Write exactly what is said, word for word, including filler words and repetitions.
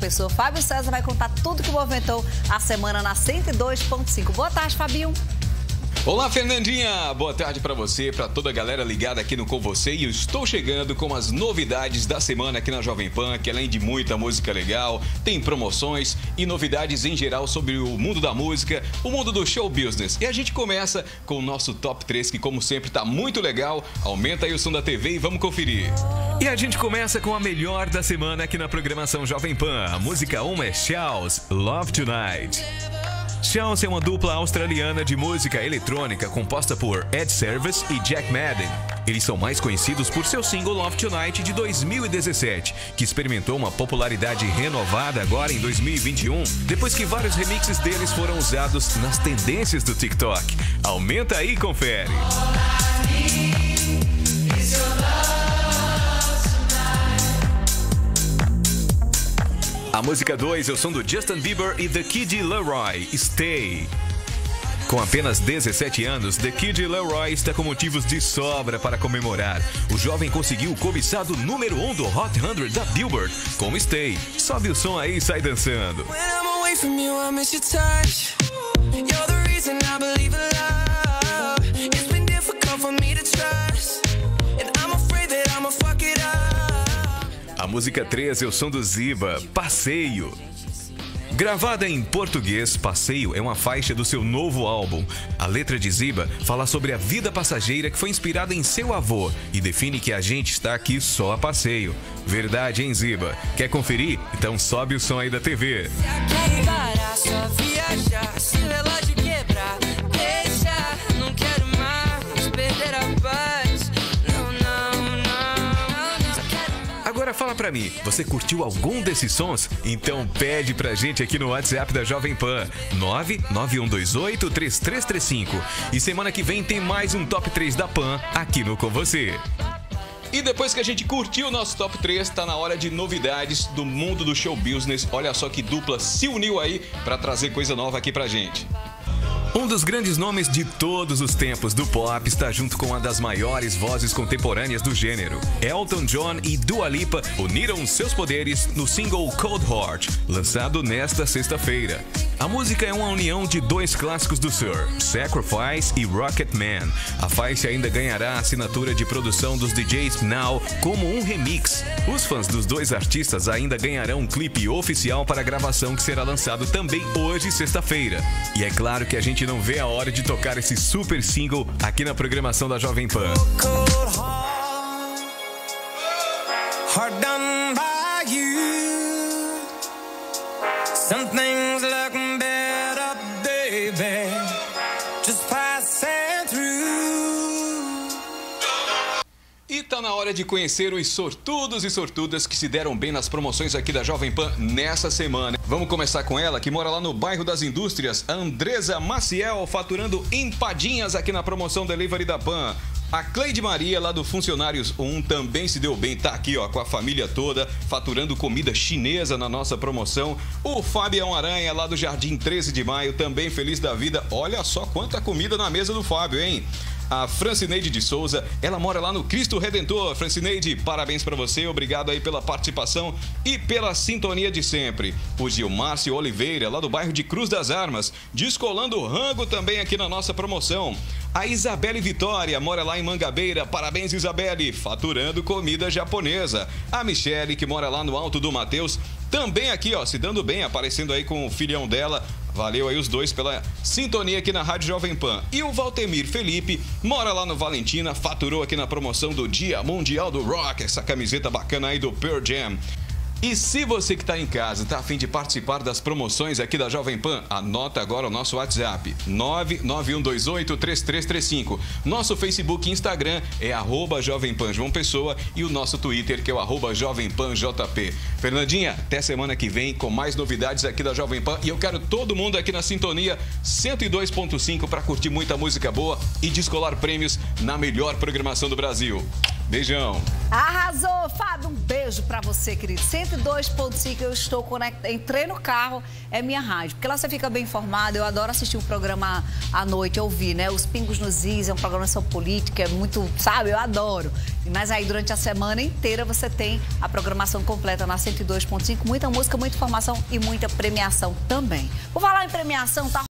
Pessoa. Fábio César vai contar tudo que movimentou a semana na cento e dois ponto cinco. Boa tarde, Fabinho. Olá, Fernandinha! Boa tarde para você, para toda a galera ligada aqui no Com Você. E eu estou chegando com as novidades da semana aqui na Jovem Pan, que além de muita música legal, tem promoções e novidades em geral sobre o mundo da música, o mundo do show business. E a gente começa com o nosso top três, que como sempre tá muito legal. Aumenta aí o som da T V e vamos conferir. E a gente começa com a melhor da semana aqui na programação Jovem Pan. A música um é Shouse, Love Tonight. Shouse é uma dupla australiana de música eletrônica composta por Ed Service e Jack Madden. Eles são mais conhecidos por seu single Love Tonight de dois mil e dezessete, que experimentou uma popularidade renovada agora em dois mil e vinte e um, depois que vários remixes deles foram usados nas tendências do TikTok. Aumenta aí e confere. A música dois é o som do Justin Bieber e The Kid Laroi, Stay. Com apenas dezessete anos, The Kid Laroi está com motivos de sobra para comemorar. O jovem conseguiu o cobiçado número um do Hot cem da Billboard com Stay. Sobe o som aí e sai dançando. A música três é o som do Ziba, Passeio. Gravada em português, Passeio é uma faixa do seu novo álbum. A letra de Ziba fala sobre a vida passageira que foi inspirada em seu avô e define que a gente está aqui só a passeio. Verdade, hein, Ziba? Quer conferir? Então sobe o som aí da T V. Agora fala pra mim, você curtiu algum desses sons? Então pede pra gente aqui no WhatsApp da Jovem Pan, nove nove um dois oito três três três cinco. E semana que vem tem mais um Top três da Pan aqui no Com Você. E depois que a gente curtiu o nosso Top três, tá na hora de novidades do mundo do show business. Olha só que dupla se uniu aí pra trazer coisa nova aqui pra gente. Um dos grandes nomes de todos os tempos do pop está junto com uma das maiores vozes contemporâneas do gênero. Elton John e Dua Lipa uniram seus poderes no single Cold Heart, lançado nesta sexta-feira. A música é uma união de dois clássicos do Sir, Sacrifice e Rocket Man. A faixa ainda ganhará a assinatura de produção dos D Js Now como um remix. Os fãs dos dois artistas ainda ganharão um clipe oficial para a gravação que será lançado também hoje, sexta-feira. E é claro que a gente não vê a hora de tocar esse super single aqui na programação da Jovem Pan. E tá na hora de conhecer os sortudos e sortudas que se deram bem nas promoções aqui da Jovem Pan nessa semana. Vamos começar com ela, que mora lá no bairro das Indústrias, a Andresa Maciel, faturando empadinhas aqui na promoção Delivery da Pan. A Cleide Maria, lá do Funcionários um, também se deu bem, tá aqui ó, com a família toda, faturando comida chinesa na nossa promoção. O Fabião Aranha, lá do Jardim treze de maio, também feliz da vida. Olha só quanta comida na mesa do Fábio, hein? A Francineide de Souza, ela mora lá no Cristo Redentor. Francineide, parabéns pra você, obrigado aí pela participação e pela sintonia de sempre. O Gilmárcio Oliveira, lá do bairro de Cruz das Armas, descolando o rango também aqui na nossa promoção. A Isabelle Vitória mora lá em Mangabeira, parabéns Isabelle, faturando comida japonesa. A Michele, que mora lá no Alto do Mateus, também aqui ó, se dando bem, aparecendo aí com o filhão dela. Valeu aí os dois pela sintonia aqui na Rádio Jovem Pan. E o Valtemir Felipe mora lá no Valentina, faturou aqui na promoção do Dia Mundial do Rock, essa camiseta bacana aí do Pearl Jam. E se você que está em casa está a fim de participar das promoções aqui da Jovem Pan, anota agora o nosso WhatsApp, nove nove um dois oito três três três cinco. Nosso Facebook e Instagram é arroba Jovem Pan João Pessoa e o nosso Twitter, que é o arroba Jovem Pan J P. Fernandinha, até semana que vem com mais novidades aqui da Jovem Pan. E eu quero todo mundo aqui na sintonia cento e dois ponto cinco para curtir muita música boa e descolar prêmios na melhor programação do Brasil. Beijão. Arrasou, Fábio, um beijo pra você, querido. cento e dois ponto cinco, eu estou conectada, entrei no carro, é minha rádio, porque lá você fica bem informado. Eu adoro assistir um programa à noite, ouvir, né? Os Pingos nos Is, é uma programação política, é muito, sabe, eu adoro. Mas aí durante a semana inteira você tem a programação completa na cento e dois ponto cinco, muita música, muita informação e muita premiação também. Vou falar em premiação, tá?